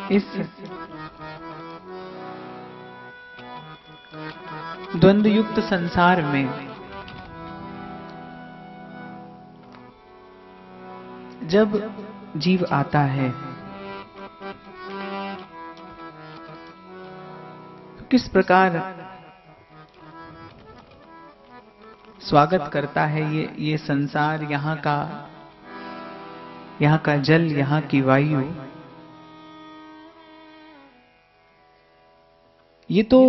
इस द्वंद्व युक्त संसार में जब जीव आता है तो किस प्रकार स्वागत करता है ये संसार, यहाँ का जल, यहाँ की वायु। ये तो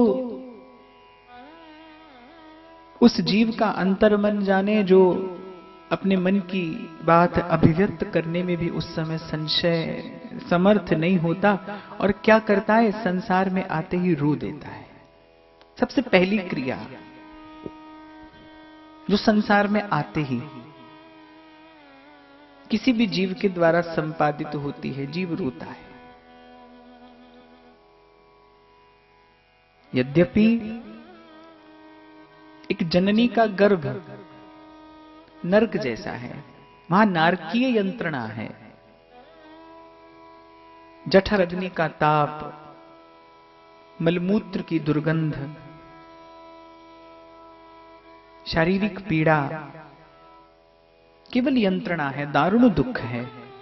उस जीव का अंतर्मन जाने जो अपने मन की बात अभिव्यक्त करने में भी उस समय संशय समर्थ नहीं होता, और क्या करता है, संसार में आते ही रो देता है। सबसे पहली क्रिया जो संसार में आते ही किसी भी जीव के द्वारा संपादित होती है, जीव रोता है। यद्यपि एक जननी का गर्भ नरक जैसा है, वहां नारकीय यंत्रणा है, जठर अग्नि का ताप, मलमूत्र की दुर्गंध, शारीरिक पीड़ा, केवल यंत्रणा है, दारुण दुख है।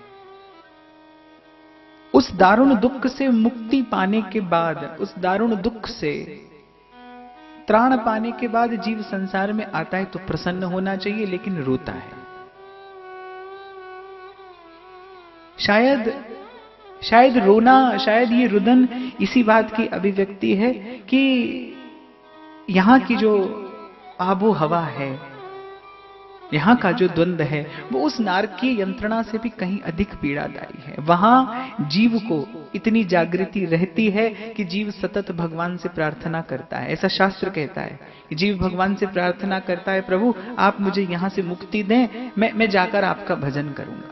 उस दारुण दुख से मुक्ति पाने के बाद, उस दारुण दुख से त्राण पाने के बाद जीव संसार में आता है तो प्रसन्न होना चाहिए, लेकिन रोता है। शायद रोना, शायद ये रुदन इसी बात की अभिव्यक्ति है कि यहां की जो आबो हवा है, यहां का जो द्वंद्व है, वो उस नारकीय यंत्रणा से भी कहीं अधिक पीड़ादायी है। वहां जीव को इतनी जागृति रहती है कि जीव सतत भगवान से प्रार्थना करता है। ऐसा शास्त्र कहता है कि जीव भगवान से प्रार्थना करता है, प्रभु आप मुझे यहां से मुक्ति दें, मैं जाकर आपका भजन करूंगा।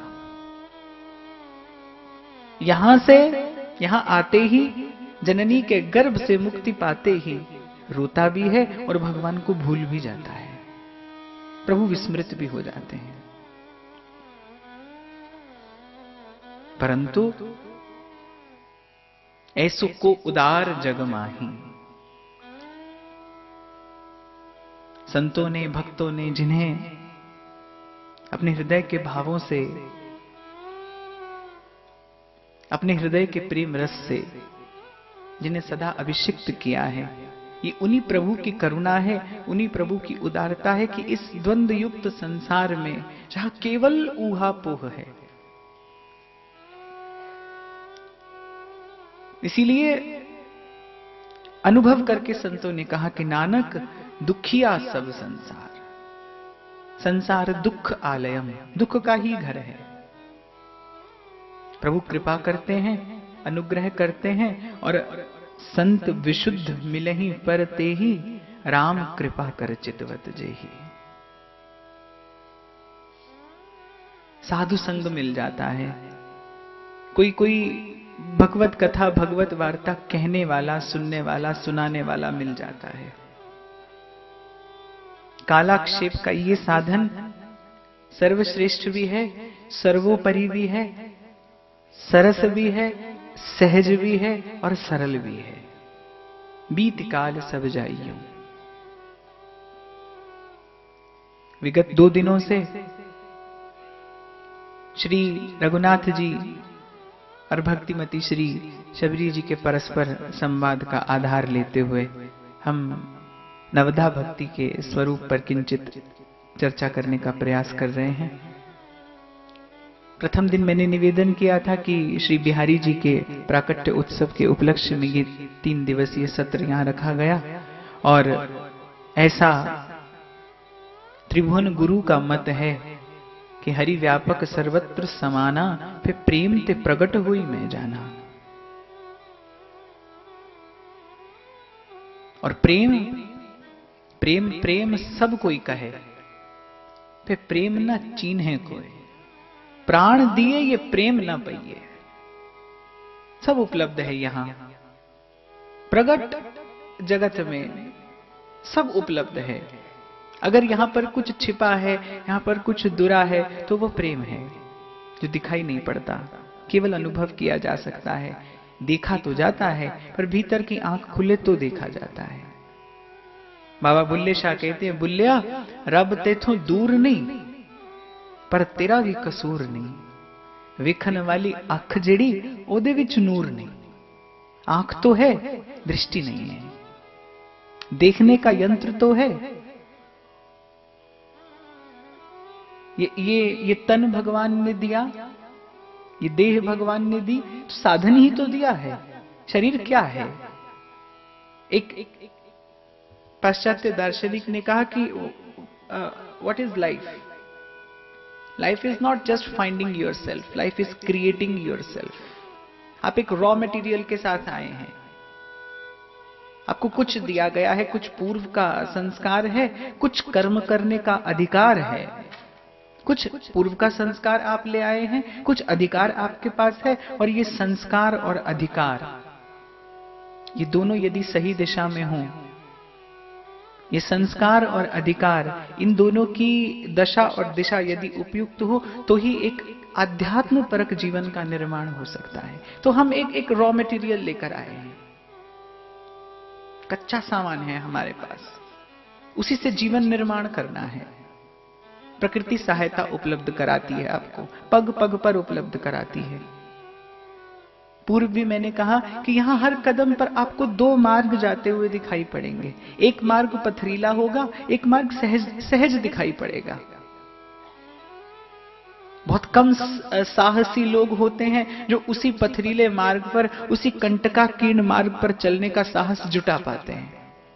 यहां आते ही, जननी के गर्भ से मुक्ति पाते ही रोता भी है और भगवान को भूल भी जाता है, प्रभु विस्मृत भी हो जाते हैं। परंतु ऐसो को उदार जग माही, संतों ने, भक्तों ने, जिन्हें अपने हृदय के भावों से, अपने हृदय के प्रेम रस से जिन्हें सदा अभिषिक्त किया है, ये उन्हीं प्रभु की करुणा है, उन्हीं प्रभु की उदारता है कि इस द्वंद्व युक्त संसार में जहां केवल ऊहापोह है, इसीलिए अनुभव करके संतों ने कहा कि नानक दुखिया सब संसार, संसार दुख आलयम, दुख का ही घर है। प्रभु कृपा करते हैं, अनुग्रह करते हैं, और संत विशुद्ध मिलहि पर ते ही, राम कृपा कर चितवत जेहि। साधु संग मिल जाता है, कोई भगवत कथा, भगवत वार्ता कहने वाला, सुनने वाला, सुनाने वाला मिल जाता है। कालाक्षेप का ये साधन सर्वश्रेष्ठ भी है, सर्वोपरि भी है, सरस भी है, सहज भी है और सरल भी है। बीत काल सब जाइयो। विगत 2 दिनों से श्री रघुनाथ जी और भक्तिमती श्री शबरी जी के परस्पर संवाद का आधार लेते हुए हम नवधा भक्ति के स्वरूप पर किंचित चर्चा करने का प्रयास कर रहे हैं। प्रथम दिन मैंने निवेदन किया था कि श्री बिहारी जी के प्राकट्य उत्सव के उपलक्ष्य में ये 3 दिवसीय सत्र यहां रखा गया, और ऐसा त्रिभुवन गुरु का मत है कि हरि व्यापक सर्वत्र समाना, फिर प्रेम ते प्रगट हुई मैं जाना। और प्रेम प्रेम प्रेम सब कोई कहे, फिर प्रेम न चीन्हे कोई, प्राण दिए ये प्रेम न पाइए। सब उपलब्ध है यहां, प्रगट जगत में सब उपलब्ध है। अगर यहां पर कुछ छिपा है, यहां पर कुछ दुरा है, तो वो प्रेम है जो दिखाई नहीं पड़ता, केवल अनुभव किया जा सकता है। देखा तो जाता है, पर भीतर की आंख खुले तो देखा जाता है। बाबा बुल्ले शाह कहते हैं, बुल्लिया रब तेथों दूर नहीं, पर तेरा भी कसूर नहीं। वेखन वाली अख जेड़ी ओदे विच नूर नहीं। आंख तो है, दृष्टि नहीं है। देखने का यंत्र तो है, ये तन भगवान ने दिया, ये देह भगवान ने दी, तो साधन ही तो दिया है। शरीर क्या है? एक पाश्चात्य दार्शनिक ने कहा कि what is life? Life is not just finding yourself, life is creating yourself. आप एक रॉ मटेरियल के साथ आए हैं, आपको कुछ दिया गया है, कुछ पूर्व का संस्कार है, कुछ कर्म करने का अधिकार है, कुछ पूर्व का संस्कार आप ले आए हैं, कुछ अधिकार आपके पास है। और ये संस्कार और अधिकार, ये दोनों यदि सही दिशा में हों, ये संस्कार और अधिकार, इन दोनों की दशा और दिशा यदि उपयुक्त हो, तो ही एक आध्यात्म परक जीवन का निर्माण हो सकता है। तो हम एक रॉ मटेरियल लेकर आए हैं, कच्चा सामान है हमारे पास, उसी से जीवन निर्माण करना है। प्रकृति सहायता उपलब्ध कराती है, आपको पग पग पर उपलब्ध कराती है। पूर्व भी मैंने कहा कि यहां हर कदम पर आपको दो मार्ग जाते हुए दिखाई पड़ेंगे। एक मार्ग पथरीला होगा, एक मार्ग सहज सहज दिखाई पड़ेगा। बहुत कम साहसी लोग होते हैं जो उसी पथरीले मार्ग पर, उसी कंटकाकीर्ण मार्ग पर चलने का साहस जुटा पाते हैं।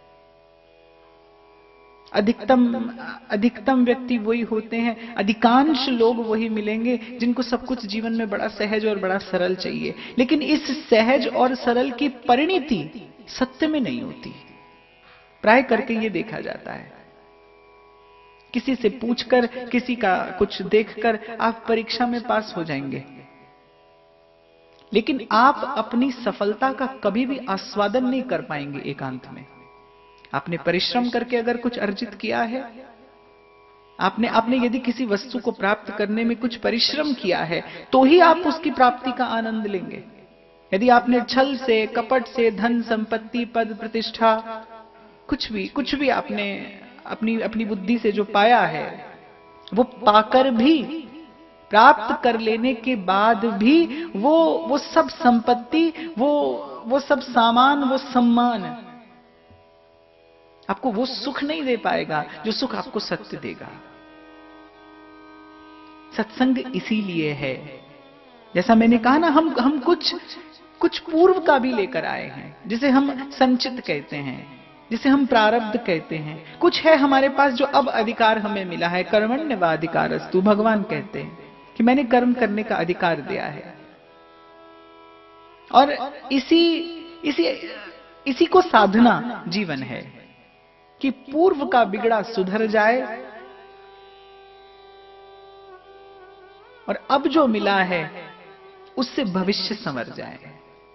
अधिकतम व्यक्ति वही होते हैं, अधिकांश लोग वही मिलेंगे जिनको सब कुछ जीवन में बड़ा सहज और बड़ा सरल चाहिए। लेकिन इस सहज और सरल की परिणति सत्य में नहीं होती। प्राय करके ये देखा जाता है, किसी से पूछकर, किसी का कुछ देखकर आप परीक्षा में पास हो जाएंगे, लेकिन आप अपनी सफलता का कभी भी आस्वादन नहीं कर पाएंगे एकांत में। आपने परिश्रम करके अगर कुछ अर्जित किया है, आपने यदि किसी वस्तु को प्राप्त करने में कुछ परिश्रम किया है, तो ही आप उसकी प्राप्ति का आनंद लेंगे। यदि आपने छल से, कपट से, धन संपत्ति, पद प्रतिष्ठा, कुछ भी आपने अपनी बुद्धि से जो पाया है, वो पाकर भी, प्राप्त कर लेने के बाद भी वो सब संपत्ति, वो सब सामान, वो सम्मान आपको वो सुख नहीं दे पाएगा जो सुख आपको सत्य देगा। सत्संग इसीलिए है, जैसा मैंने कहा ना, हम कुछ पूर्व का भी लेकर आए हैं, जिसे हम संचित कहते हैं, जिसे हम प्रारब्ध कहते हैं। कुछ है हमारे पास जो अब अधिकार हमें मिला है। कर्मण्येवाधिकारस्तु, भगवान कहते हैं कि मैंने कर्म करने का अधिकार दिया है। और इसी को साधना जीवन है कि पूर्व का बिगड़ा सुधर जाए और अब जो मिला है उससे भविष्य संवर जाए।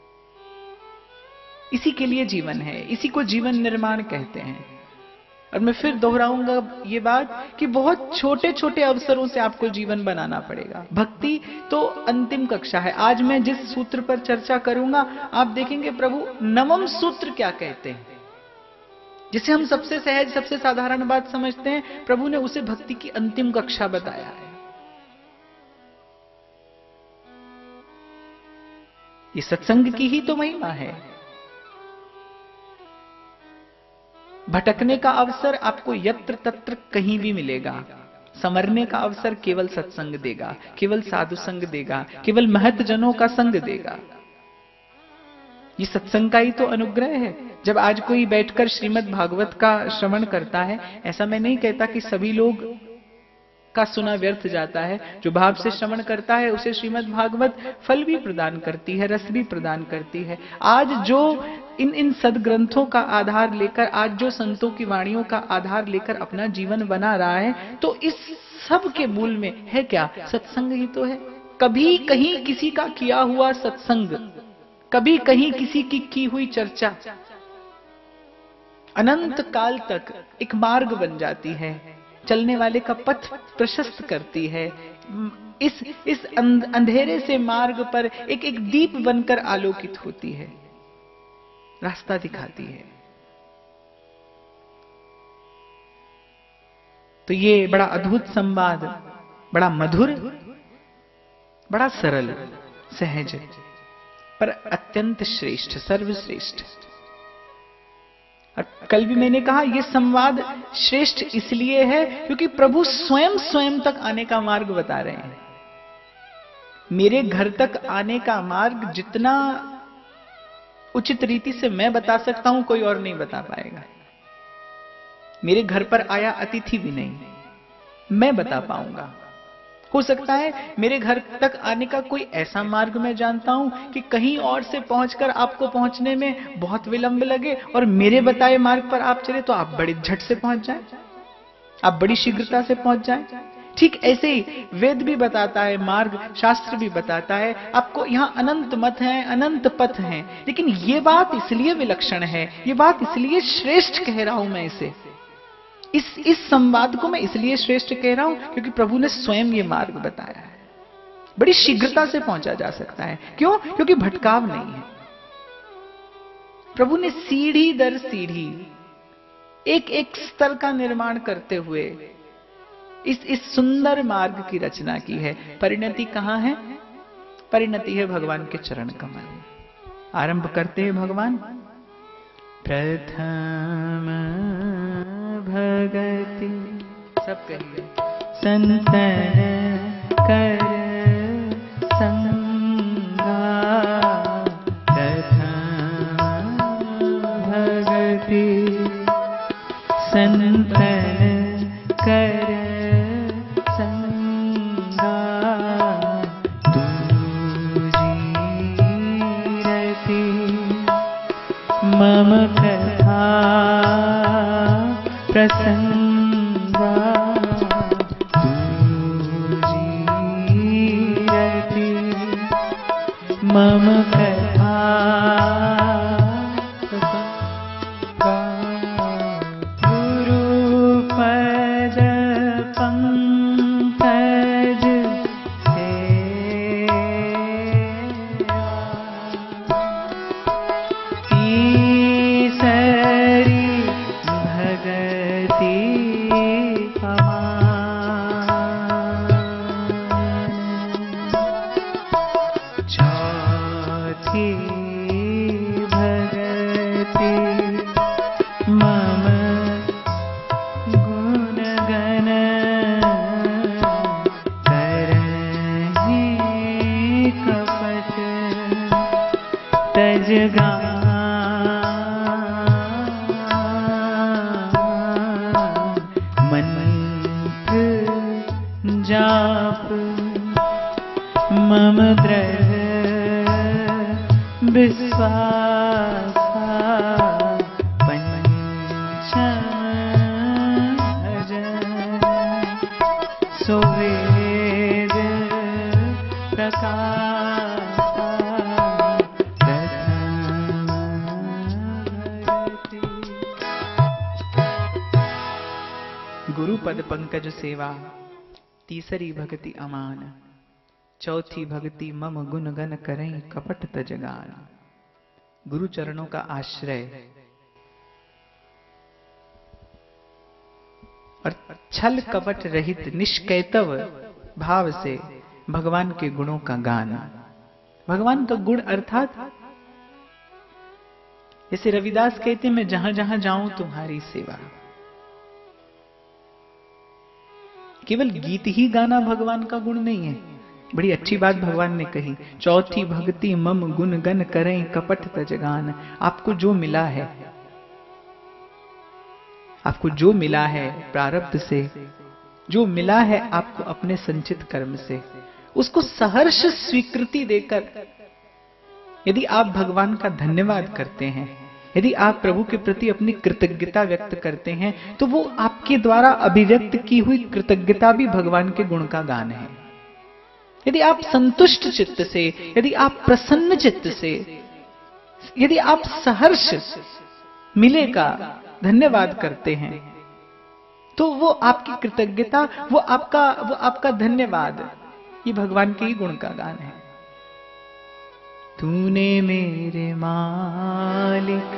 इसी के लिए जीवन है, इसी को जीवन निर्माण कहते हैं। और मैं फिर दोहराऊंगा ये बात कि बहुत छोटे छोटे अवसरों से आपको जीवन बनाना पड़ेगा। भक्ति तो अंतिम कक्षा है। आज मैं जिस सूत्र पर चर्चा करूंगा, आप देखेंगे प्रभु नवम सूत्र क्या कहते हैं, जिसे हम सबसे सहज, सबसे साधारण बात समझते हैं, प्रभु ने उसे भक्ति की अंतिम कक्षा बताया है। ये सत्संग की ही तो महिमा है। भटकने का अवसर आपको यत्र तत्र कहीं भी मिलेगा। संवरने का अवसर केवल सत्संग देगा, केवल साधु संग देगा, केवल महतजनों का संग देगा। ये सत्संग का ही तो अनुग्रह है। जब आज कोई बैठकर श्रीमद् भागवत का श्रवण करता है, ऐसा मैं नहीं कहता कि सभी लोग का सुना व्यर्थ जाता है। जो भाव से श्रवण करता है उसे श्रीमद् भागवत फल भी प्रदान करती है, रस भी प्रदान करती है। आज जो इन सदग्रंथों का आधार लेकर, आज जो संतों की वाणियों का आधार लेकर अपना जीवन बना रहा है, तो इस सब के मूल में है क्या? सत्संग ही तो है। कभी कहीं किसी का किया हुआ सत्संग, कभी कहीं किसी की हुई चर्चा अनंत काल तक एक मार्ग बन जाती है, चलने वाले का पथ प्रशस्त करती है। इस अंधेरे से मार्ग पर एक एक दीप बनकर आलोकित होती है, रास्ता दिखाती है। तो ये बड़ा अद्भुत संवाद, बड़ा मधुर, बड़ा सरल, सहज, पर अत्यंत श्रेष्ठ, सर्वश्रेष्ठ। और कल भी मैंने कहा यह संवाद श्रेष्ठ इसलिए है क्योंकि प्रभु स्वयं तक आने का मार्ग बता रहे हैं। मेरे घर तक आने का मार्ग जितना उचित रीति से मैं बता सकता हूं, कोई और नहीं बता पाएगा। मेरे घर पर आया अतिथि भी नहीं, मैं बता पाऊंगा। हो सकता है मेरे घर तक आने का कोई ऐसा मार्ग मैं जानता हूं कि कहीं और से पहुंचकर आपको पहुंचने में बहुत विलंब लगे, और मेरे बताए मार्ग पर आप चले तो आप बड़ी झट से पहुंच जाएं, आप बड़ी शीघ्रता से पहुंच जाएं। ठीक ऐसे ही वेद भी बताता है, मार्ग शास्त्र भी बताता है। आपको यहां अनंत मत हैं, अनंत पथ हैं, लेकिन ये बात इसलिए विलक्षण है, ये बात इसलिए श्रेष्ठ कह रहा हूं मैं इसे, इस संवाद को मैं इसलिए श्रेष्ठ कह रहा हूं क्योंकि प्रभु ने स्वयं ये मार्ग बताया है। बड़ी शीघ्रता से पहुंचा जा सकता है। क्यों? क्योंकि भटकाव नहीं है। प्रभु ने सीढ़ी दर सीढ़ी एक एक स्तर का निर्माण करते हुए इस सुंदर मार्ग की रचना की है। परिणति कहां है? परिणति है भगवान के चरण कमल। आरंभ करते हैं भगवान, प्रथम भगति, सब कहिए, संतन कर संगा, प्रथम भगति संतन कर संगा, दूजी रति मम कथा प्रसंगा, दूजी रति मम कथा प्रसंगा, गुरु पद पंकज सेवा, तीसरी भगति चौथी भगति मम गुण गण करहि कपट तजगा, जाप मम दृढ़ विश्वास, पंचम भजन सुवेद प्रकाश, प्रथम भगति। गुरु पद पंकज सेवा, तीसरी भक्ति अमान, चौथी भक्ति मम गुण गन करें कपट तजगान। गुरु चरणों का आश्रय और छल कपट रहित निष्कैतव भाव से भगवान के गुणों का गान। भगवान का गुण अर्थात जैसे रविदास कहते हैं, मैं जहां जहां जाऊं तुम्हारी सेवा। केवल गीत ही गाना भगवान का गुण नहीं है। बड़ी अच्छी बात भगवान ने कही, चौथी भक्ति मम गुण गन करें कपट तजगान। आपको जो मिला है, आपको जो मिला है प्रारब्ध से, जो मिला है आपको अपने संचित कर्म से, उसको सहर्ष स्वीकृति देकर यदि आप भगवान का धन्यवाद करते हैं, यदि आप प्रभु के प्रति अपनी कृतज्ञता व्यक्त करते हैं, तो वो आपके द्वारा अभिव्यक्त की हुई कृतज्ञता भी भगवान के गुण का गान है। यदि आप संतुष्ट चित्त से, यदि आप प्रसन्न चित्त से, यदि आप सहर्ष मिले का धन्यवाद करते हैं, तो वो आपकी कृतज्ञता, वो आपका धन्यवाद, ये भगवान के ही गुण का गान है। तूने मेरे मालिक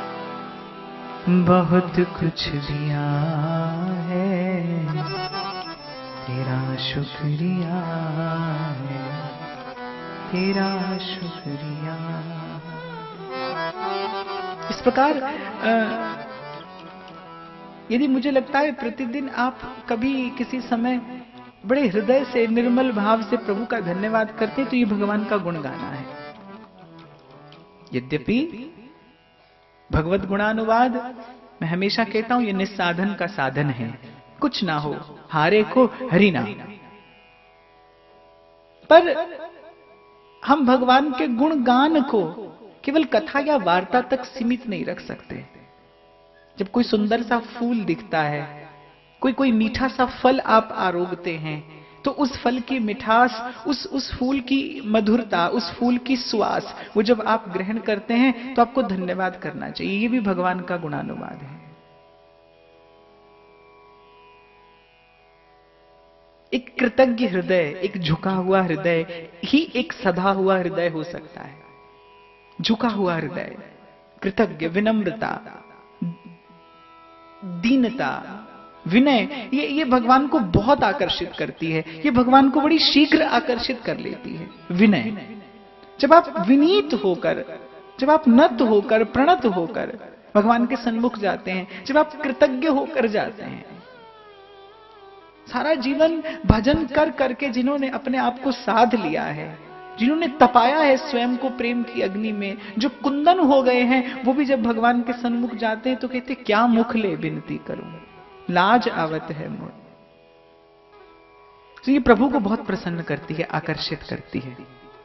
बहुत कुछ दिया है, तेरा शुक्रिया है, तेरा शुक्रिया। इस प्रकार यदि मुझे लगता है प्रतिदिन आप कभी किसी समय बड़े हृदय से, निर्मल भाव से प्रभु का धन्यवाद करते हैं, तो ये भगवान का गुण गाना है। यद्यपि भगवत गुणानुवाद मैं हमेशा कहता हूं ये निस्साधन का साधन है, कुछ ना हो हारे को हरि नाम। पर हम भगवान के गुणगान को केवल कथा या वार्ता तक सीमित नहीं रख सकते। जब कोई सुंदर सा फूल दिखता है, कोई मीठा सा फल आप आरोगते हैं, तो उस फल की मिठास, उस फूल की मधुरता, उस फूल की सुवास, वो जब आप ग्रहण करते हैं तो आपको धन्यवाद करना चाहिए। ये भी भगवान का गुणानुवाद है। एक कृतज्ञ हृदय, एक झुका हुआ हृदय ही एक सधा हुआ हृदय हो सकता है। झुका हुआ हृदय, कृतज्ञ, विनम्रता, दीनता, विनय, ये भगवान को बहुत आकर्षित करती है। ये भगवान को बड़ी शीघ्र आकर्षित कर लेती है। विनय, जब आप विनीत होकर, जब आप नत होकर, प्रणत होकर भगवान के सन्मुख जाते हैं, जब आप कृतज्ञ होकर जाते हैं, सारा जीवन भजन कर करके जिन्होंने अपने आप को साध लिया है, जिन्होंने तपाया है स्वयं को प्रेम की अग्नि में, जो कुंदन हो गए हैं, वो भी जब भगवान के सन्मुख जाते हैं तो कहते क्या मुख ले विनती करूं, लाज आवत है मोर। तो ये प्रभु को बहुत प्रसन्न करती है, आकर्षित करती है।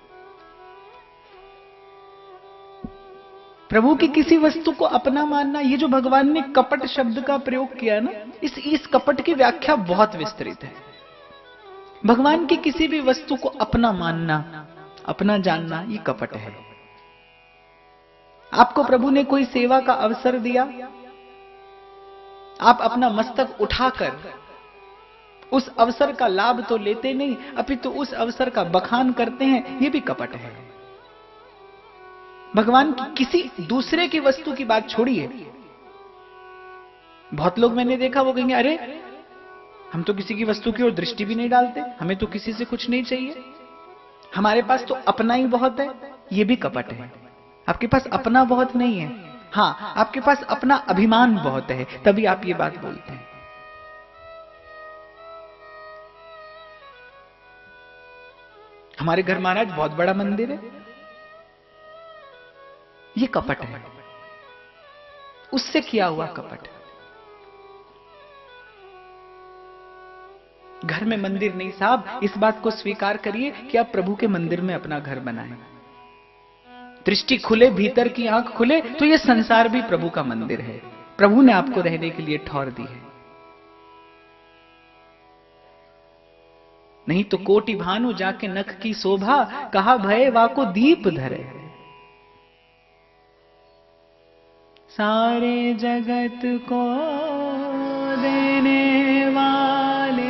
प्रभु की किसी वस्तु को अपना मानना, ये जो भगवान ने कपट शब्द का प्रयोग किया ना, इस कपट की व्याख्या बहुत विस्तृत है। भगवान की किसी भी वस्तु को अपना मानना, अपना जानना, ये कपट है। आपको प्रभु ने कोई सेवा का अवसर दिया, आप अपना मस्तक उठाकर उस अवसर का लाभ तो लेते नहीं, अपितु उस अवसर का बखान करते हैं, यह भी कपट है। भगवान की किसी दूसरे की वस्तु की बात छोड़िए, बहुत लोग मैंने देखा वो कहेंगे अरे हम तो किसी की वस्तु की ओर दृष्टि भी नहीं डालते, हमें तो किसी से कुछ नहीं चाहिए, हमारे पास तो अपना ही बहुत है। यह भी कपट है। आपके पास अपना बहुत नहीं है, हां आपके पास अपना अभिमान बहुत है, तभी आप ये बात बोलते हैं। हमारे घर महाराज बहुत बड़ा मंदिर है, ये कपट है, उससे किया हुआ कपट। घर में मंदिर नहीं साहब, इस बात को स्वीकार करिए कि आप प्रभु के मंदिर में अपना घर बनाएं। दृष्टि खुले, भीतर की आंख खुले, तो यह संसार भी प्रभु का मंदिर है। प्रभु ने आपको रहने के लिए ठौर दी है। नहीं तो कोटि भानु जाके नख की शोभा, कहा भय वाको दीप धरे। सारे जगत को देने वाले,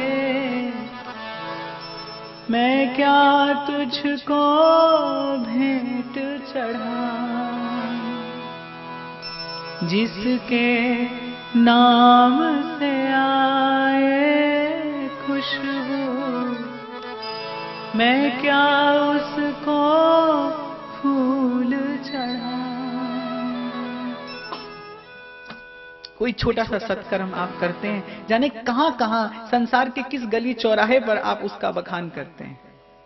मैं क्या तुझको भेंट चढ़ाऊं, जिसके नाम से आए खुशबू, मैं क्या उसको फूल चढ़ाऊं। कोई छोटा सा सत्कर्म आप करते हैं, जाने कहां कहां संसार के किस गली चौराहे पर आप उसका बखान करते हैं।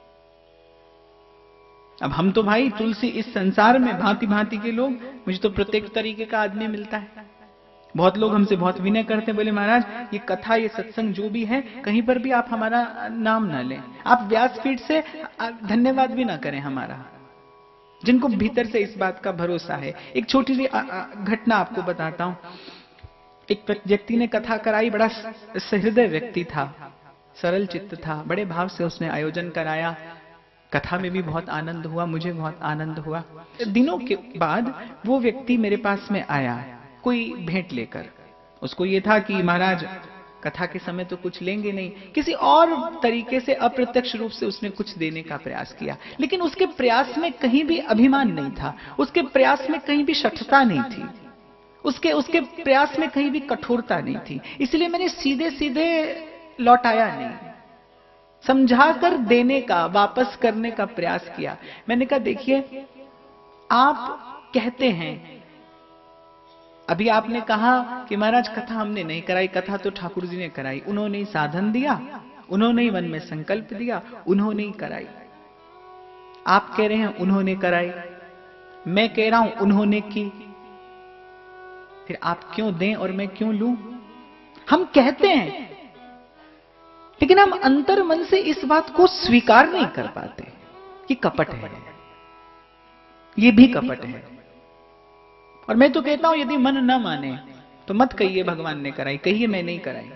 अब हम तो भाई तुलसी, इस संसार में भांति भांति के लोग, मुझे तो प्रत्येक तरीके का आदमी मिलता है। बहुत लोग हमसे बहुत विनय करते हैं, बोले महाराज ये कथा, ये सत्संग जो भी है, कहीं पर भी आप हमारा नाम ना लें, आप व्यासपीठ से धन्यवाद भी ना करें हमारा, जिनको भीतर से इस बात का भरोसा है। एक छोटी सी घटना आपको बताता हूं। एक व्यक्ति ने कथा कराई, बड़ा सहृदय व्यक्ति था, सरल चित्त था, बड़े भाव से उसने आयोजन कराया। कथा में भी बहुत आनंद हुआ, मुझे बहुत आनंद हुआ। दिनों के बाद वो व्यक्ति मेरे पास में आया, कोई भेंट लेकर। उसको ये था कि महाराज कथा के समय तो कुछ लेंगे नहीं, किसी और तरीके से अप्रत्यक्ष रूप से उसने कुछ देने का प्रयास किया, लेकिन उसके प्रयास में कहीं भी अभिमान नहीं था, उसके प्रयास में कहीं भी शठता नहीं थी, उसके प्रयास में कहीं भी कठोरता नहीं थी। इसलिए मैंने सीधे सीधे लौटाया नहीं, समझाकर देने का, वापस करने का प्रयास किया। मैंने कहा देखिए, आप कहते हैं, अभी आपने कहा कि महाराज कथा हमने नहीं कराई, कथा तो ठाकुर जी ने कराई, उन्होंने ही साधन दिया, उन्होंने ही मन में संकल्प दिया, उन्होंने ही कराई। आप कह रहे हैं उन्होंने कराई, मैं कह रहा हूं उन्होंने की, फिर आप क्यों दें और मैं क्यों लूं? हम कहते हैं, लेकिन हम अंतर मन से इस बात को स्वीकार नहीं कर पाते कि कपट है, ये भी कपट है। और मैं तो कहता हूं यदि मन न माने तो मत कहिए भगवान ने कराई, कहिए मैं नहीं कराई।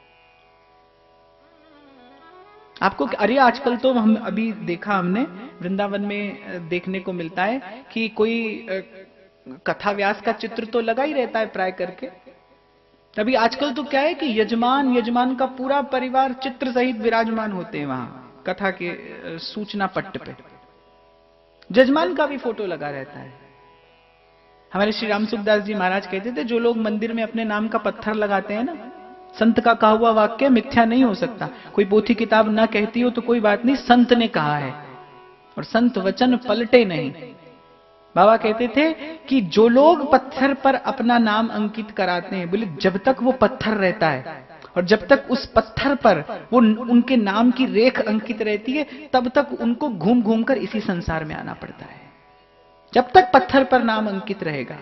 आपको अरे आजकल तो हम अभी देखा, हमने वृंदावन में देखने को मिलता है कि कोई कथा व्यास का चित्र तो लगा ही रहता है प्राय करके। अभी आजकल तो क्या है कि यजमान का पूरा परिवार चित्र सहित विराजमान होते हैं वहां कथा के सूचना पट्ट पे, यजमान का भी फोटो लगा रहता है। हमारे श्री राम सुखदास जी महाराज कहते थे, जो लोग मंदिर में अपने नाम का पत्थर लगाते हैं ना, संत का कहा हुआ वाक्य मिथ्या नहीं हो सकता। कोई पोथी किताब ना कहती हो तो कोई बात नहीं, संत ने कहा है और संत वचन पलटे नहीं। बाबा कहते थे कि जो लोग पत्थर पर अपना नाम अंकित कराते हैं, बोले जब तक वो पत्थर रहता है और जब तक उस पत्थर पर वो उनके नाम की रेख अंकित रहती है, तब तक उनको घूम घूम कर इसी संसार में आना पड़ता है, जब तक पत्थर पर नाम अंकित रहेगा।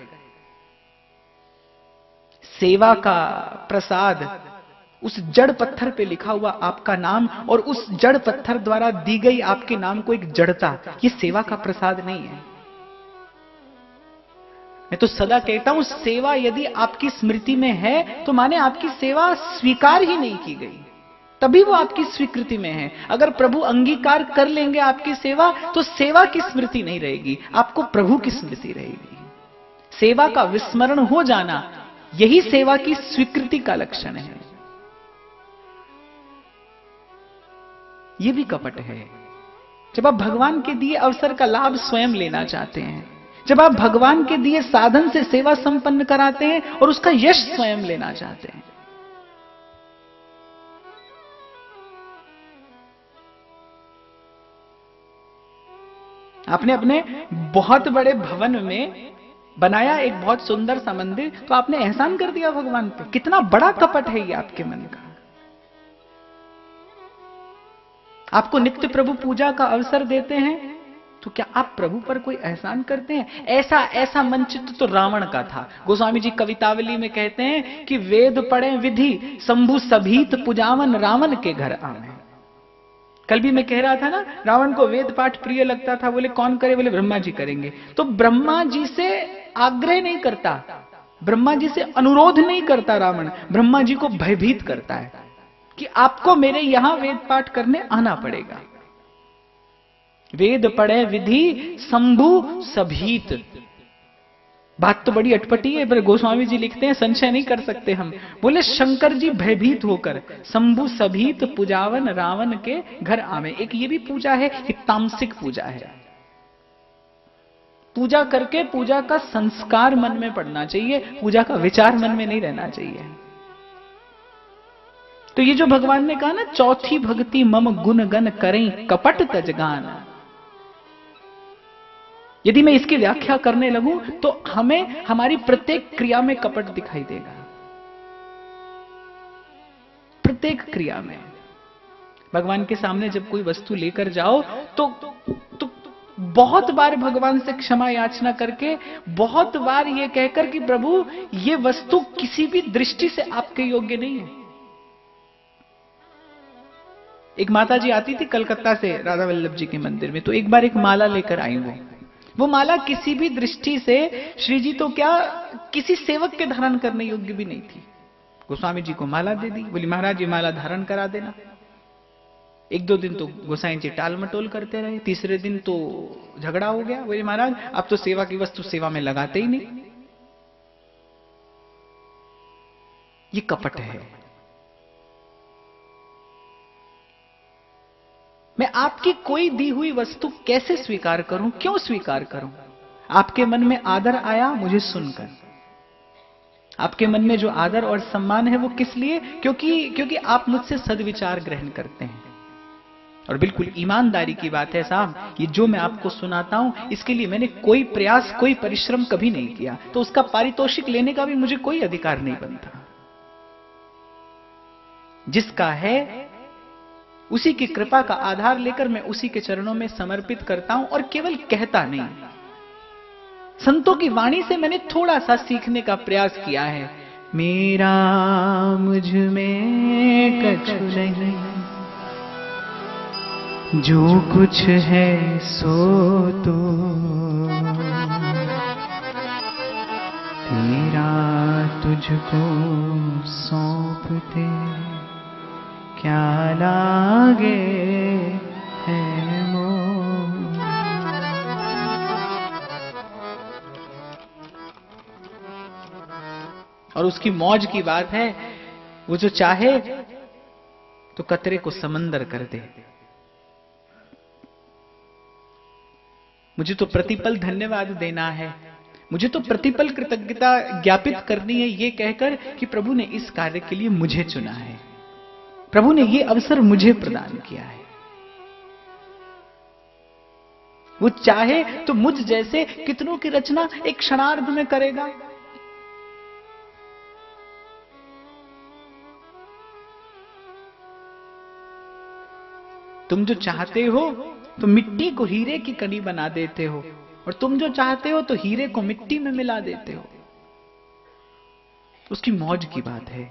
सेवा का प्रसाद, उस जड़ पत्थर पे लिखा हुआ आपका नाम और उस जड़ पत्थर द्वारा दी गई आपके नाम को एक जड़ता, ये सेवा का प्रसाद नहीं है। मैं तो सदा कहता हूं, सेवा यदि आपकी स्मृति में है तो माने आपकी सेवा स्वीकार ही नहीं की गई, तभी वो आपकी स्वीकृति में है। अगर प्रभु अंगीकार कर लेंगे आपकी सेवा तो सेवा की स्मृति नहीं रहेगी, आपको प्रभु की स्मृति रहेगी। सेवा का विस्मरण हो जाना, यही सेवा की स्वीकृति का लक्षण है। यह भी कपट है। जब आप भगवान के दिए अवसर का लाभ स्वयं लेना चाहते हैं, जब आप भगवान के दिए साधन से सेवा संपन्न कराते हैं और उसका यश स्वयं लेना चाहते हैं। आपने अपने बहुत बड़े भवन में बनाया एक बहुत सुंदर सा मंदिर, तो आपने एहसान कर दिया भगवान पे। कितना बड़ा कपट है ये आपके मन का। आपको नित्य प्रभु पूजा का अवसर देते हैं तो क्या आप प्रभु पर कोई एहसान करते हैं? ऐसा मनचित्र तो रावण का था। गोस्वामी जी कवितावली में कहते हैं कि वेद पढ़े विधि शंभु सभीत पुजावन रावण के घर आवे। कल भी मैं कह रहा था ना, रावण को वेद पाठ प्रिय लगता था। बोले कौन करे? बोले ब्रह्मा जी करेंगे। तो ब्रह्मा जी से आग्रह नहीं करता, ब्रह्मा जी से अनुरोध नहीं करता रावण, ब्रह्मा जी को भयभीत करता है कि आपको मेरे यहां वेद पाठ करने आना पड़ेगा। वेद पढ़े विधि शंभु सभीत। बात तो बड़ी अटपटी है, पर गोस्वामी जी लिखते हैं संशय नहीं कर सकते हम। बोले शंकर जी भयभीत होकर शंभु सभीत पूजावन रावण के घर आवे। एक ये भी पूजा है, एक तामसिक पूजा है। पूजा करके पूजा का संस्कार मन में पड़ना चाहिए, पूजा का विचार मन में नहीं रहना चाहिए। तो ये जो भगवान ने कहा ना, चौथी भक्ति मम गुण गण करें कपट तजगान, यदि मैं इसकी व्याख्या करने लगूं तो हमें हमारी प्रत्येक क्रिया में कपट दिखाई देगा। प्रत्येक क्रिया में भगवान के सामने जब कोई वस्तु लेकर जाओ तो बहुत बार भगवान से क्षमा याचना करके, बहुत बार ये कहकर कि प्रभु ये वस्तु किसी भी दृष्टि से आपके योग्य नहीं है। एक माता जी आती थी कलकत्ता से राधा वल्लभ जी के मंदिर में, तो एक बार एक माला लेकर आई। वो माला किसी भी दृष्टि से श्री जी तो क्या किसी सेवक के धारण करने योग्य भी नहीं थी। गोस्वामी जी को माला दे दी, बोली महाराज ये माला धारण करा देना। एक दो दिन तो गोसाई जी टाल मटोल करते रहे, तीसरे दिन तो झगड़ा हो गया। बोले महाराज आप तो सेवा की वस्तु सेवा में लगाते ही नहीं। ये कपट है, मैं आपकी कोई दी हुई वस्तु कैसे स्वीकार करूं, क्यों स्वीकार करूं? आपके मन में आदर आया मुझे सुनकर। आपके मन में जो आदर और सम्मान है वो किस लिए? क्योंकि आप मुझसे सद्विचार ग्रहण करते हैं। और बिल्कुल ईमानदारी की बात है साहब, ये जो मैं आपको सुनाता हूं इसके लिए मैंने कोई प्रयास, कोई परिश्रम कभी नहीं किया, तो उसका पारितोषिक लेने का भी मुझे कोई अधिकार नहीं बनता। जिसका है उसी की कृपा का आधार लेकर मैं उसी के चरणों में समर्पित करता हूं, और केवल कहता नहीं, संतों की वाणी से मैंने थोड़ा सा सीखने का प्रयास किया है। मेरा मुझ में कछु नहीं, जो कुछ है सो तो तेरा, तुझको सौंपते क्या लागे है मोह। और उसकी मौज की बात है, वो जो चाहे तो कतरे को समंदर कर दे। मुझे तो प्रतिपल धन्यवाद देना है, मुझे तो प्रतिपल कृतज्ञता ज्ञापित करनी है, ये कहकर कि प्रभु ने इस कार्य के लिए मुझे चुना है, प्रभु ने ये अवसर मुझे प्रदान किया है। वो चाहे तो मुझ जैसे कितनों की रचना एक क्षणार्ध में करेगा। तुम जो चाहते हो तो मिट्टी को हीरे की कड़ी बना देते हो, और तुम जो चाहते हो तो हीरे को मिट्टी में मिला देते हो। उसकी मौज की बात है।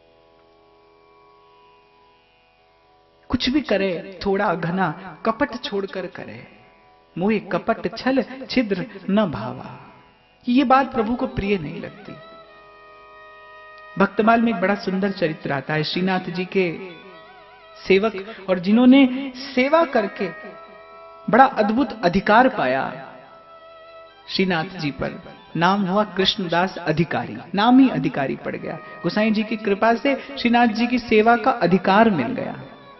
कुछ भी करे थोड़ा घना कपट छोड़कर करे, मोहे कपट छल छिद्र न भावा। ये बात प्रभु को प्रिय नहीं लगती। भक्तमाल में एक बड़ा सुंदर चरित्र आता है श्रीनाथ जी के सेवक, और जिन्होंने सेवा करके बड़ा अद्भुत अधिकार पाया श्रीनाथ जी पर। नाम हुआ कृष्णदास अधिकारी, नाम ही अधिकारी पड़ गया। गोसाई जी की कृपा से श्रीनाथ जी की सेवा का अधिकार मिल गया।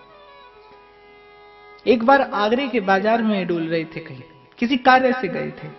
एक बार आगरे के बाजार में डोल रहे थे, कहीं किसी कार्य से गए थे,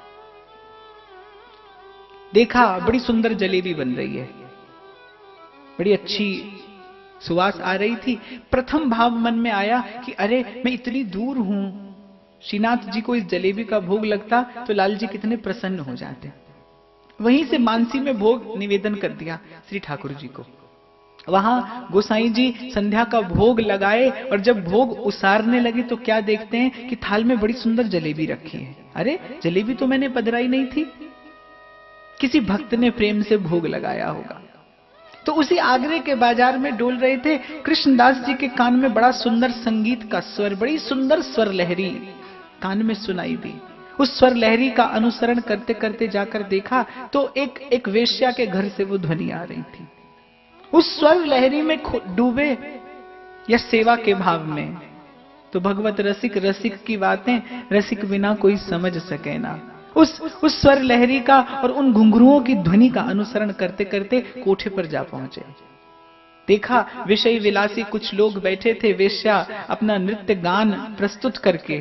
देखा बड़ी सुंदर जलेबी बन रही है, बड़ी अच्छी सुवास आ रही थी। प्रथम भाव मन में आया कि अरे मैं इतनी दूर हूं, श्रीनाथ जी को इस जलेबी का भोग लगता तो लाल जी कितने प्रसन्न हो जाते। वहीं से मानसी में भोग निवेदन कर दिया श्री ठाकुर जी को। वहां गोसाई जी संध्या का भोग लगाए, और जब भोग उसारने लगे तो क्या देखते हैं कि थाल में बड़ी सुंदर जलेबी रखी है। अरे जलेबी तो मैंने पधराई नहीं थी, किसी भक्त ने प्रेम से भोग लगाया होगा। तो उसी आगरे के बाजार में डोल रहे थे, कृष्णदास जी के कान में बड़ा सुंदर संगीत का स्वर, बड़ी सुंदर स्वर लहरी कान में सुनाई दी। उस स्वर लहरी का अनुसरण करते करते जाकर देखा तो एक वेश्या के घर से वो ध्वनि आ रही थी। उस स्वर लहरी में डूबे या सेवा के भाव में, तो भगवत रसिक रसिक की बातें रसिक बिना कोई समझ सके ना। उस स्वर लहरी का और उन घुंघरुओं की ध्वनि का अनुसरण करते करते कोठे पर जा पहुंचे। देखा विषय विलासी कुछ लोग बैठे थे, वेश्या अपना नृत्य गान प्रस्तुत करके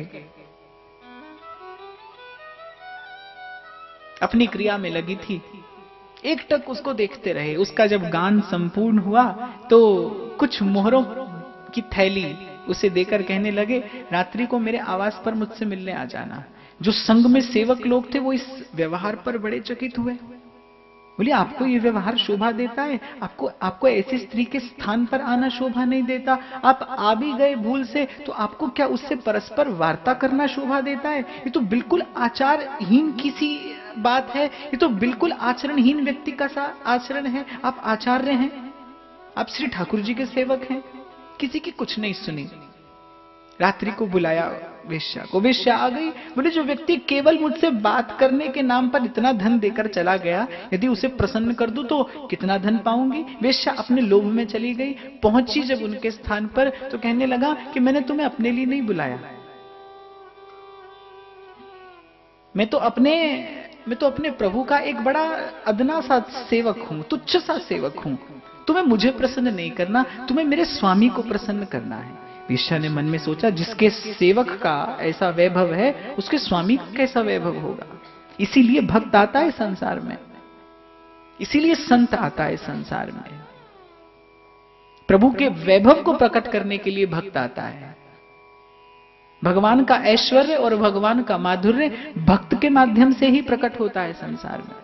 अपनी क्रिया में लगी थी। एकटक उसको देखते रहे। उसका जब गान संपूर्ण हुआ तो कुछ मोहरों की थैली उसे देकर कहने लगे, रात्रि को मेरे आवास पर मुझसे मिलने आ जाना। जो संघ में सेवक लोग थे वो इस व्यवहार पर बड़े चकित हुए। बोले आपको ये व्यवहार शोभा देता है? आपको ऐसी स्त्री के स्थान पर आना शोभा नहीं देता? आप आ भी गए भूल से तो आपको क्या उससे परस्पर वार्ता करना शोभा देता है? ये तो बिल्कुल आचारहीन किसी बात है, ये तो बिल्कुल आचरणहीन व्यक्ति का सा आचरण है। आप आचार्य हैं, आप श्री ठाकुर जी के सेवक हैं। किसी की कुछ नहीं सुनी। रात्रि को बुलाया वेश्या को, वेश्या आ गई। बोले जो व्यक्ति केवल मुझसे बात करने के नाम पर इतना धन देकर चला गया, यदि उसे प्रसन्न कर दूं तो कितना धन पाऊंगी। वेश्या अपने लोभ में चली गई। पहुंची जब उनके स्थान पर तो कहने लगा कि मैंने तुम्हें अपने लिए नहीं बुलाया, मैं तो अपने प्रभु का एक बड़ा अदना सा सेवक हूं, तुच्छ सा सेवक हूं। तुम्हें मुझे प्रसन्न नहीं करना, तुम्हें मेरे स्वामी को प्रसन्न करना है। वेश्या ने मन में सोचा, जिसके सेवक का ऐसा वैभव है उसके स्वामी का कैसा वैभव होगा। इसीलिए भक्त आता है संसार में, इसीलिए संत आता है संसार में। प्रभु के वैभव को प्रकट करने के लिए भक्त आता है। भगवान का ऐश्वर्य और भगवान का माधुर्य भक्त के माध्यम से ही प्रकट होता है संसार में।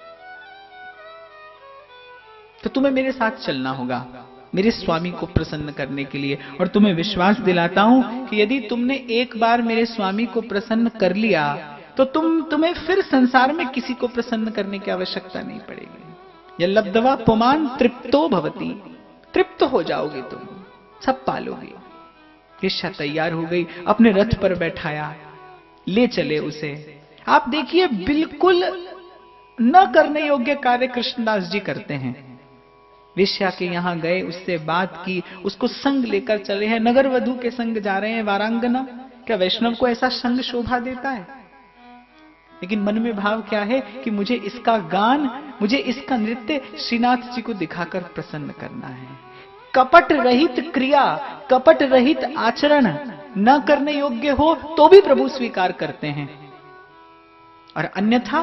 तो तुम्हें मेरे साथ चलना होगा मेरे स्वामी को प्रसन्न करने के लिए। और तुम्हें विश्वास दिलाता हूं कि यदि तुमने एक बार मेरे स्वामी को प्रसन्न कर लिया तो तुम्हें फिर संसार में किसी को प्रसन्न करने की आवश्यकता नहीं पड़ेगी। यह लब्धवा पुमान तृप्तो भवती, तृप्त हो जाओगे तुम, सब पालोगे। वेश्या तैयार हो गई, अपने रथ पर बैठाया, ले चले उसे। आप देखिए, बिल्कुल न करने योग्य कार्य कृष्णदास जी करते हैं। वेश्या के यहां गए, उससे बात की, उसको संग लेकर चले हैं, नगर वधू के संग जा रहे हैं, वारांगना। क्या वैष्णव को ऐसा संग शोभा देता है? लेकिन मन में भाव क्या है कि मुझे इसका गान, मुझे इसका नृत्य श्रीनाथ जी को दिखाकर प्रसन्न करना है। कपट रहित क्रिया, कपट रहित आचरण न करने योग्य हो तो भी प्रभु स्वीकार करते हैं, और अन्यथा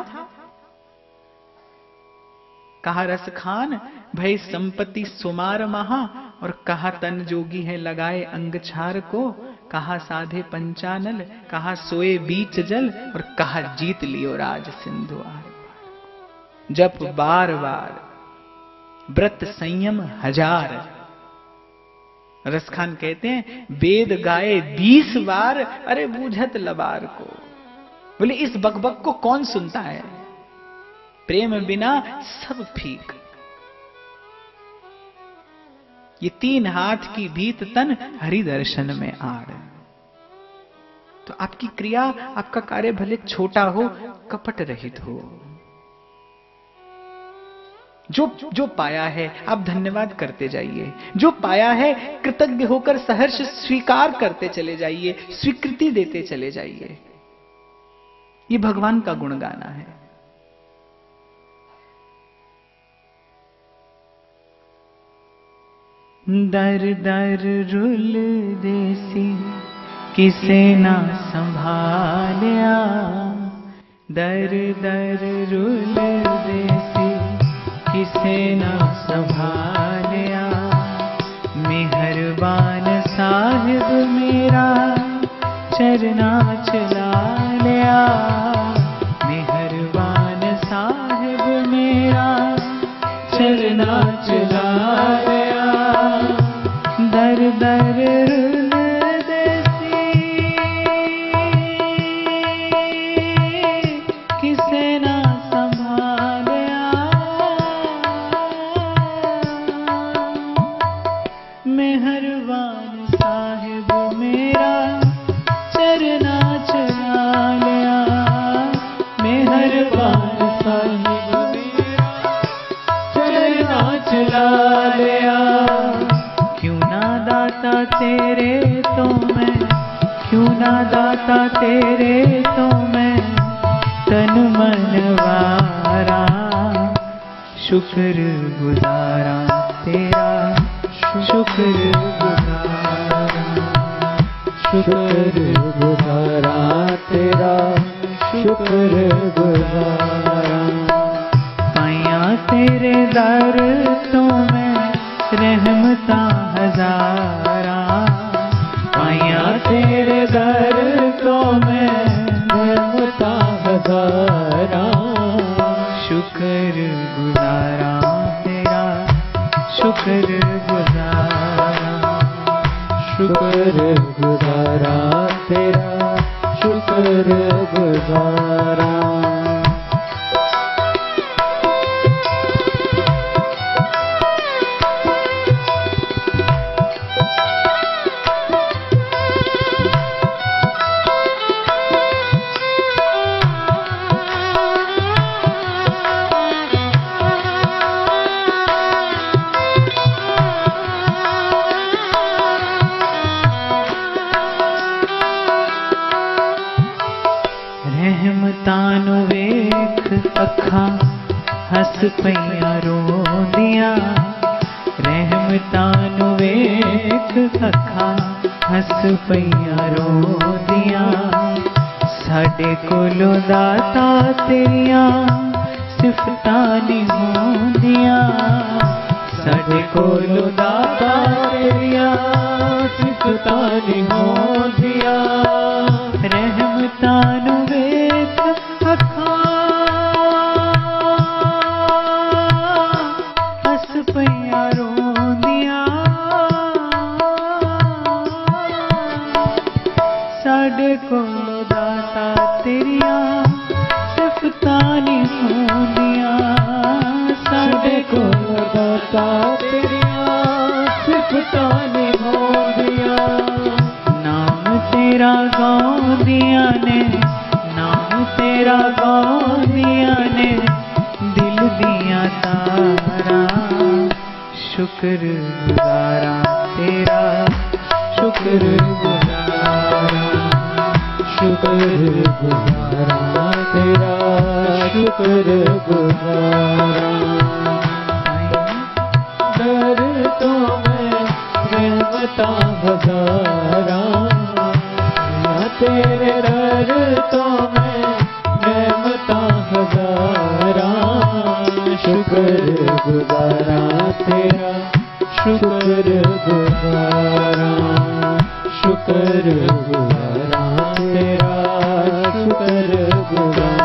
कहा रस खान भई संपत्ति सुमार महा, और कहा तन जोगी है लगाए अंग छार को, कहा साधे पंचानल, कहा सोए बीच जल, और कहा जीत लियो राज सिंधु आर। जप बार बार, व्रत संयम हजार। रसखान कहते हैं वेद गाए 20 बार, अरे बूझत लबार को। बोले इस बकबक को कौन सुनता है? प्रेम बिना सब फीक। ये 3 हाथ की भीत तन हरि दर्शन में आड़। तो आपकी क्रिया, आपका कार्य भले छोटा हो, कपट रहित हो। जो पाया है आप धन्यवाद करते जाइए, जो पाया है कृतज्ञ होकर सहर्ष स्वीकार करते चले जाइए, स्वीकृति देते चले जाइए। ये भगवान का गुण गाना है। दर दर रुल देसी किसे ना संभालिया, दर दर रुल देसी किसे ना संभालिया, मेहरबान साहिब मेरा चरना चला लिया, मेहरबान साहिब मेरा चरना चला लिया, दर दर रुल देसी किसे ना संभालिया, मेहरबान साहिब मेरा चरना चला लिया, मेहरबान साहिब मेरा चरना चला लिया। क्यों ना दाता तेरे तो मैं, क्यों ना दाता तेरे तो मैं तन मन वारा, शुक्र गुजारा तेरा, शुक्र गुजारा, शुक्र गुजारा तेरा, शुक्र गुजारा। पाया तेरे दर तो मैं रहमता हजारा, पाया तेरे दर तो मैं रहमता हजारा, शुक्र गुजारा तेरा, शुक्र गुजारा, शुक्र गुजारा तेरा, शुक्र गुजारा। रहमतानु वेख अखा हस पईया रोंदिया, रहम रहम तानु वेख अखा हस पईया रोंदियां साडे कोलों दाता तेरियां सिफतां नहीं होंदियां साडे कोलों दाता तेरियां सिफतां नहीं होंदियां रहम तानु वेख अखा हस पईया रोंदियां साडे कोलों दाता तेरियां सिफतां नहीं होंदियां साडे कोलों दाता तेरियां सिफतां नहीं होंदियां नाम तेरा गाउंदियां ने नाम तेरा गाउंदियां ने दिल दियां तारा शुक्र गुजारा तेरा शुक्र गुजारा शुक्र गुजारा तेरा शुक्र गुजारा दर तो मैं रहमता हजारा तेरे दर तो मैं रहमता हजारा शुक्र गुजारा तेरा शुक्र गुजारा शुक्र गुजारा तेरा शुक्र गुजारा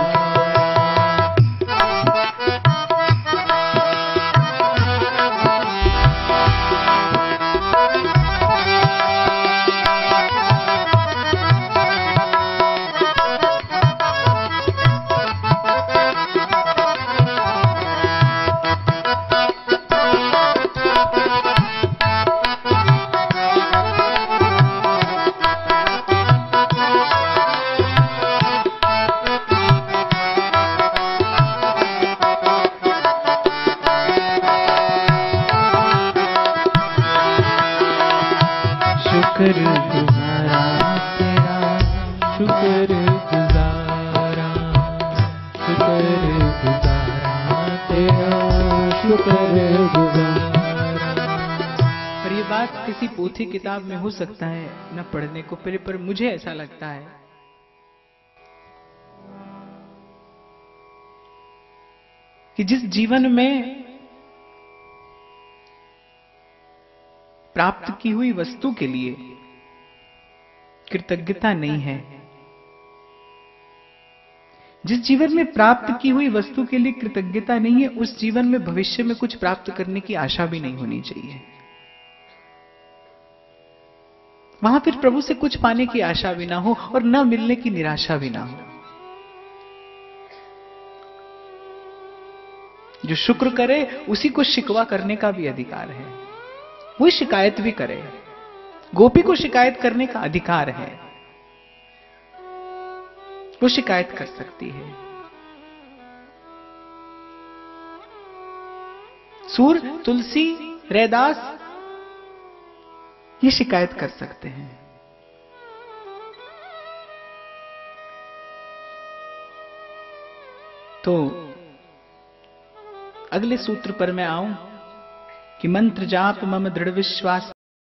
शुक्र गुजारा तेरा शुक्र गुजारा शुक्र गुजारा तेरा शुक्र गुजारा। और ये बात किसी पोथी किताब में हो सकता है न पढ़ने को पहले, पर मुझे ऐसा लगता है कि जिस जीवन में प्राप्त की हुई वस्तु के लिए कृतज्ञता नहीं है, जिस जीवन में प्राप्त की हुई वस्तु के लिए कृतज्ञता नहीं है, उस जीवन में भविष्य में कुछ प्राप्त करने की आशा भी नहीं होनी चाहिए। वहां फिर प्रभु से कुछ पाने की आशा भी ना हो और न मिलने की निराशा भी ना हो। जो शुक्र करे उसी को शिकवा करने का भी अधिकार है, वो शिकायत भी करे। गोपी को शिकायत करने का अधिकार है, वो शिकायत कर सकती है। सूर, तुलसी, रैदास ये शिकायत कर सकते हैं। तो अगले सूत्र पर मैं आऊं कि मंत्र जाप मम दृढ़ विश्वास